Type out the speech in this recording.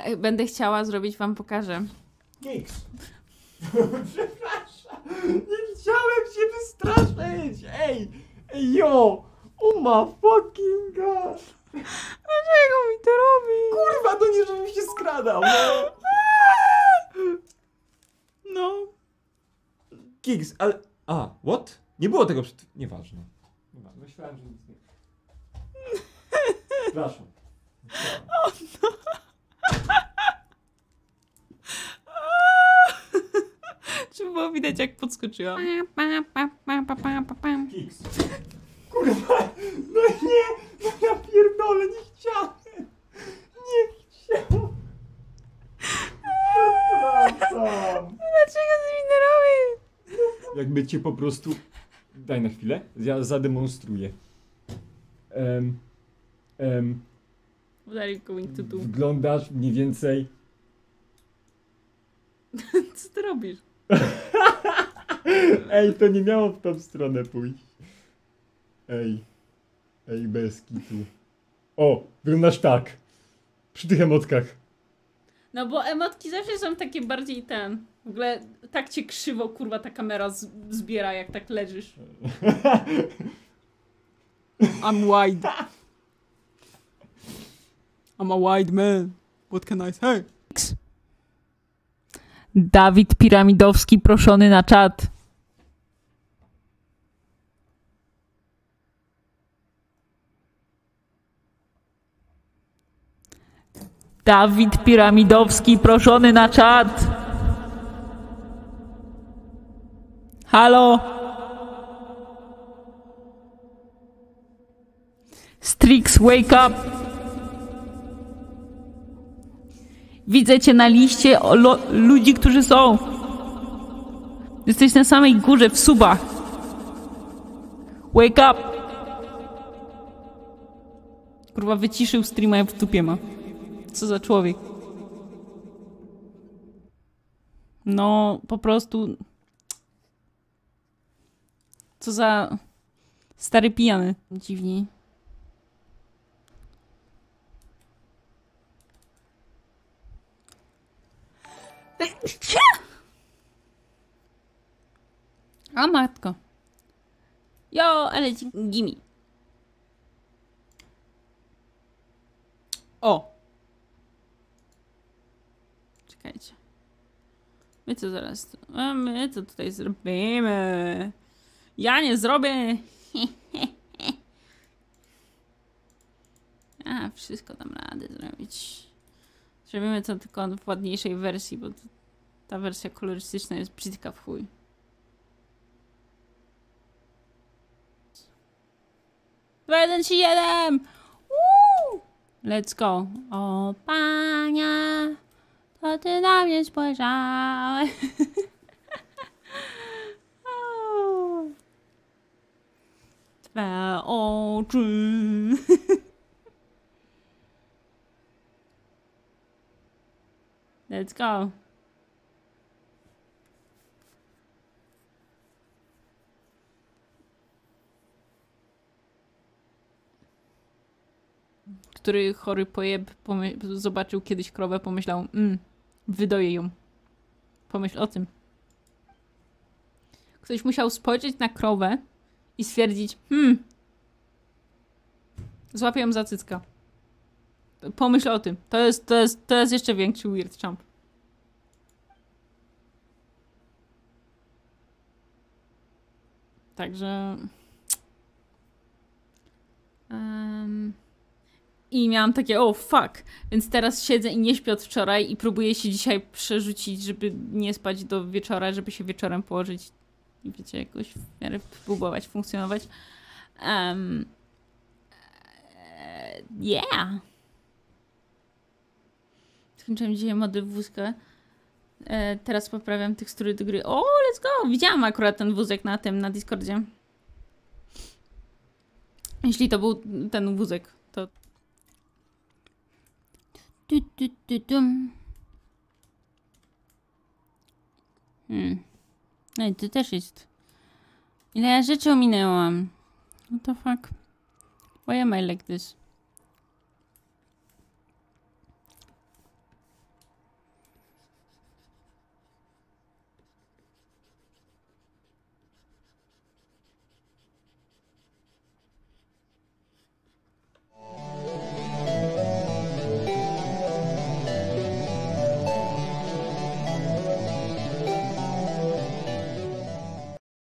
będę chciała zrobić, wam pokażę. Kiks. Przepraszam. Nie chciałem się wystraszyć. Ej, jo. Oh my fucking god. Dlaczego mi to robi? Kurwa, to nie żebym się skradał, no. No. Kiks, ale... A, what? Nie było tego przed... Nieważne. Myślałem, że nic nie... Przepraszam. O no. Czy było widać, jak podskoczyłam? Kiks. Kurwa, no nie, no ja pierdolę, nie chciałem. Nie chciałem. Przepraszam. Dlaczego ty mi to robisz? Jakby cię po prostu... Daj na chwilę, ja zademonstruję. What are you going to do? Wyglądasz mniej więcej... Co ty robisz? Ej, to nie miało w tą stronę pójść. Ej, bez kitu. O, wyglądasz tak. Przy tych emotkach. No bo emotki zawsze są takie bardziej ten... W ogóle tak cię krzywo, kurwa, ta kamera zbiera, jak tak leżysz. I'm wide. I'm a wide man. What can I say? Dawid Piramidowski proszony na czat. Dawid Piramidowski proszony na czat. Halo? Strix, wake up! Widzę cię na liście ludzi, którzy są. Jesteś na samej górze w subach. Wake up! Kurwa, wyciszył streama, jak w dupie ma. Co za człowiek. No, po prostu... Co za... Stary pijany. Dziwni. O matko. Jo, ale gimme. O! Czekajcie. My co zaraz... My co tutaj zrobimy? Ja nie zrobię! A, wszystko dam radę zrobić. Zrobimy to tylko w ładniejszej wersji, bo ta wersja kolorystyczna jest brzydka w chuj. Dwa, jeden, trzy, jeden! Let's go. O pania, to ty na mnie spojrzałeś. Twe oczy. Let's go. Który chory pojeb zobaczył kiedyś krowę, pomyślał, wydoję ją. Pomyśl o tym. Ktoś musiał spojrzeć na krowę i stwierdzić, złapię ją za cycka. Pomyśl o tym. To jest jeszcze większy weird jump. Także... I miałam takie, oh fuck. Więc teraz siedzę i nie śpię od wczoraj i próbuję się dzisiaj przerzucić, żeby nie spać do wieczora, żeby się wieczorem położyć i wiecie, jakoś w miarę próbować funkcjonować. Yeah. Skończyłem dzisiaj mody w wózkę. Teraz poprawiam tekstury do gry. O, let's go! Widziałam akurat ten wózek na Discordzie. Jeśli to był ten wózek, to... No i to też jest... Ile ja rzeczy ominęłam. What the fuck? Why am I like this?